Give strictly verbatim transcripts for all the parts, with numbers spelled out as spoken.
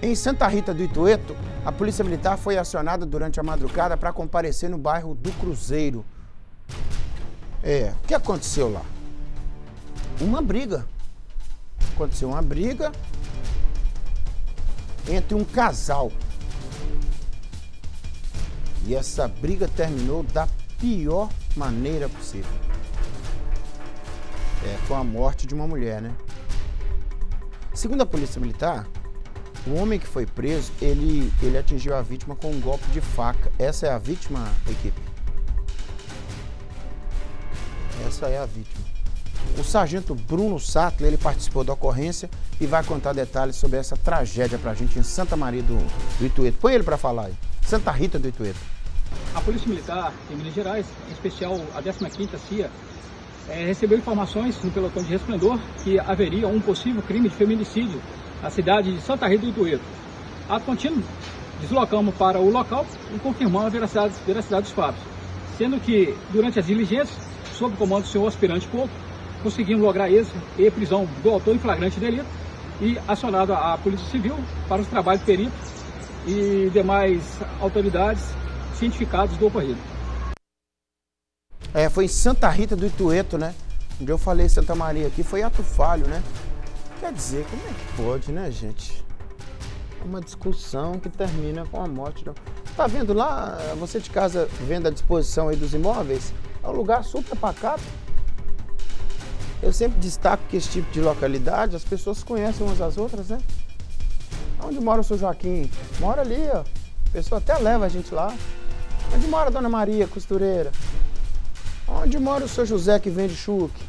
Em Santa Rita do Itueto, a Polícia Militar foi acionada durante a madrugada para comparecer no bairro do Cruzeiro. É, o que aconteceu lá? Uma briga. Aconteceu uma briga entre um casal. E essa briga terminou da pior maneira possível. É, com a morte de uma mulher, né? Segundo a Polícia Militar, o homem que foi preso, ele, ele atingiu a vítima com um golpe de faca. Essa é a vítima, equipe? Essa é a vítima. O sargento Bruno Sattler, ele participou da ocorrência e vai contar detalhes sobre essa tragédia pra gente em Santa Maria do, do Itueto. Põe ele pra falar aí. Santa Rita do Itueto. A Polícia Militar em Minas Gerais, em especial a décima quinta C I A, é, recebeu informações no pelotão de Resplendor que haveria um possível crime de feminicídio na cidade de Santa Rita do Itueto. Ato contínuo, deslocamos para o local e confirmamos a veracidade, veracidade dos fatos, sendo que durante as diligências, sob o comando do senhor aspirante Couto, conseguimos lograr êxito e prisão do autor em flagrante delito e acionado a Polícia Civil para os trabalhos de perito e demais autoridades cientificados do ocorrido. É, foi em Santa Rita do Itueto, né? Onde eu falei Santa Maria aqui, foi ato falho, né? Quer dizer, como é que pode, né, gente? É uma discussão que termina com a morte. Não. Tá vendo lá, você de casa vendo a disposição aí dos imóveis? É um lugar super pacato. Eu sempre destaco que esse tipo de localidade, as pessoas conhecem umas às outras, né? Onde mora o seu Joaquim? Mora ali, ó. A pessoa até leva a gente lá. Onde mora a Dona Maria, costureira? Onde mora o seu José que vende chuque?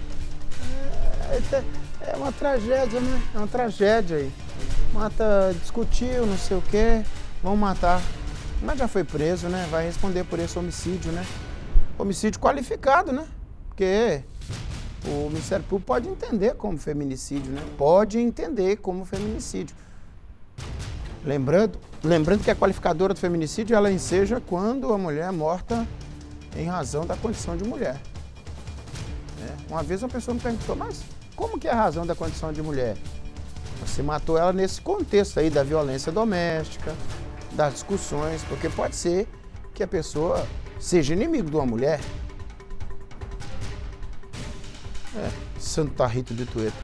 É, é uma tragédia, né? É uma tragédia aí. Mata, discutiu, não sei o quê, vão matar. Mas já foi preso, né? Vai responder por esse homicídio, né? Homicídio qualificado, né? Porque o Ministério Público pode entender como feminicídio, né? Pode entender como feminicídio. Lembrando, lembrando que a qualificadora do feminicídio, ela enseja quando a mulher é morta em razão da condição de mulher. É. Uma vez uma pessoa me perguntou, mas como que é a razão da condição de mulher? Você matou ela nesse contexto aí da violência doméstica, das discussões, porque pode ser que a pessoa seja inimigo de uma mulher. É, Santa Rita do Itueto.